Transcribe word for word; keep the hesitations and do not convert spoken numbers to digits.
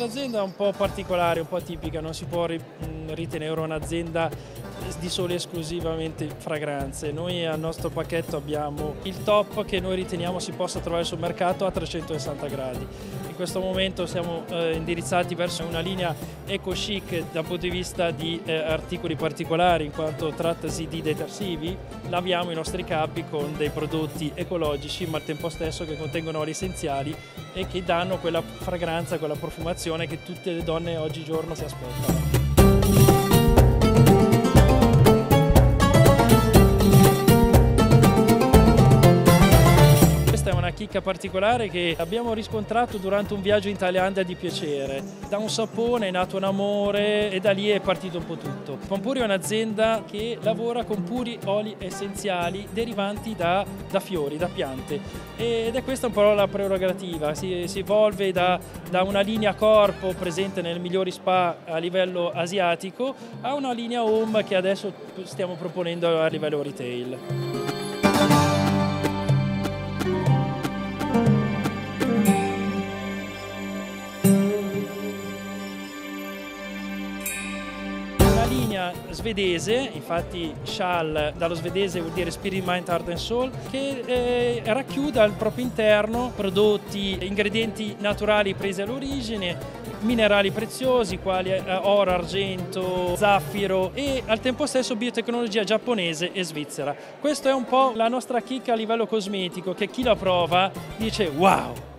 nostra azienda è un po' particolare, un po' atipica, non si può ritenere un'azienda di sole esclusivamente fragranze. Noi al nostro pacchetto abbiamo il top che noi riteniamo si possa trovare sul mercato a trecentosessanta gradi. In questo momento siamo eh, indirizzati verso una linea eco chic dal punto di vista di eh, articoli particolari, in quanto trattasi di detersivi. Laviamo i nostri capi con dei prodotti ecologici ma al tempo stesso che contengono oli essenziali e che danno quella fragranza, quella profumazione che tutte le donne oggigiorno si aspettano. Chicca particolare che abbiamo riscontrato durante un viaggio in Thailandia di piacere. Da un sapone è nato un amore e da lì è partito un po' tutto. Pompuri è un'azienda che lavora con puri oli essenziali derivanti da, da fiori, da piante, ed è questa un po' la prerogativa. Si, si evolve da, da una linea corpo presente nelle migliori spa a livello asiatico a una linea home che adesso stiamo proponendo a livello retail. Linea svedese, infatti Schall dallo svedese vuol dire Spirit, Mind, Heart and Soul, che eh, racchiude al proprio interno prodotti, ingredienti naturali presi all'origine, minerali preziosi quali eh, oro, argento, zaffiro e al tempo stesso biotecnologia giapponese e svizzera. Questa è un po' la nostra chicca a livello cosmetico che chi la prova dice wow!